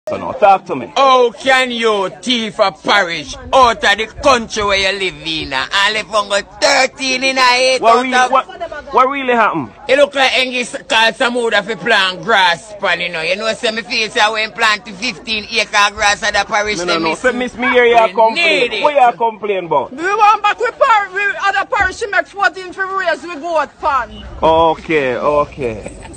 So now, talk to me. How can you thief a parish out of the country where you live in and live on 13 in a 8 what really happened? It look like English called some wood of a plant grass pan, you know. You know, say me feel say when plant 15 acre grass at the parish. No. So miss me here you complain. What you complain about? We want back with other parish to make 14 for raise we go at fan. Okay.